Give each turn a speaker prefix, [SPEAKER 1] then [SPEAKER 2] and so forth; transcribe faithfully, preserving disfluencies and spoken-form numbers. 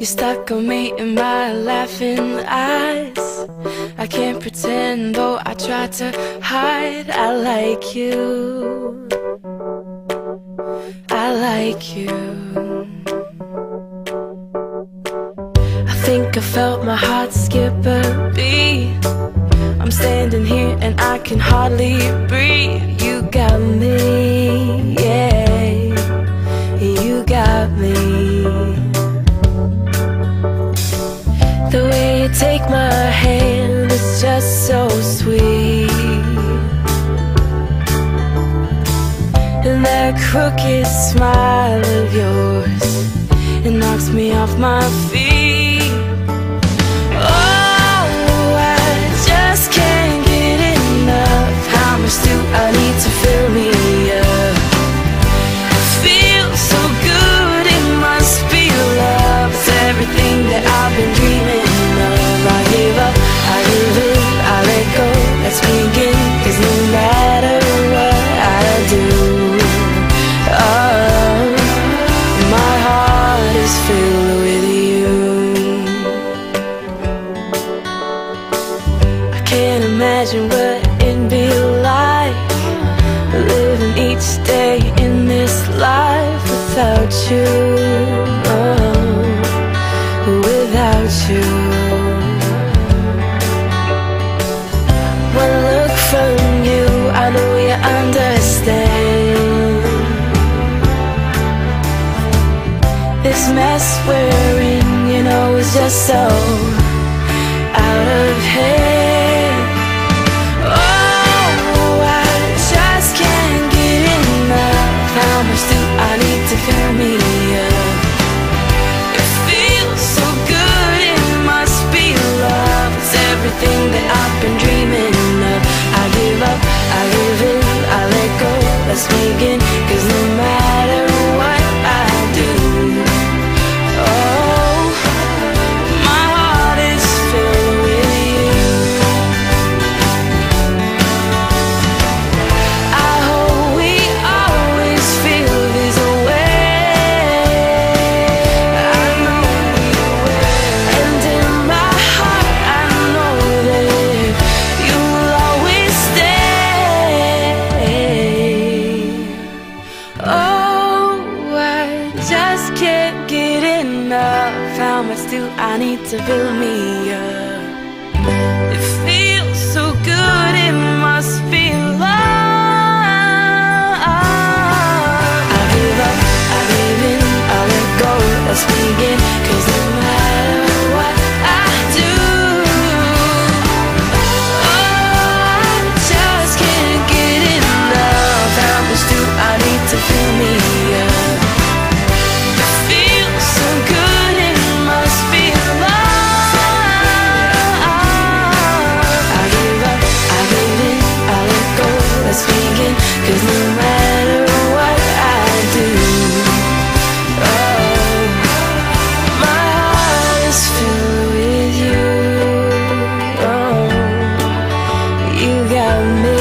[SPEAKER 1] You're stuck on me in my laughing eyes. I can't pretend, though I try to hide. I like you, I like you. I think I felt my heart skip a beat. I'm standing here and I can hardly breathe. You got me, yeah, you got me. The way you take my hand is just so sweet, and that crooked smile of yours, it knocks me off my feet. Oh, I just can't get enough. How much do I need to fill me up? It feels so good, it must be love. It's everything that I've been dreaming. I give up, I give in, I let go. Let's begin, 'cause no matter what I do, oh, my heart is filled with you. I can't imagine what it'd be like living each day in this life without you, oh, without you. One look from you, I know you understand. This mess we're in, you know, is just so out of hand. Oh, I just can't get enough. How much do I need to fill me up? It feels so good, it must be love. It's everything that I've been dreaming. I give up, I give in, I let go. Let's begin, 'cause no matter what I do, oh, my heart is filled with you. I hope we always feel this way. I know we will, and in my heart I know that you'll always stay. Oh, I just can't get enough. How much do I need to fill me up? It feels so good, it must be love. I give up, I give in, I let go. Let's begin, 'cause no matter what I do, oh, I just can't get enough. How much do I need to fill me up? It feels so good, it must be love. I give up, I give in, I let go. Let's begin, 'cause no matter what I do, oh, my heart is filled with you. Oh, you got me.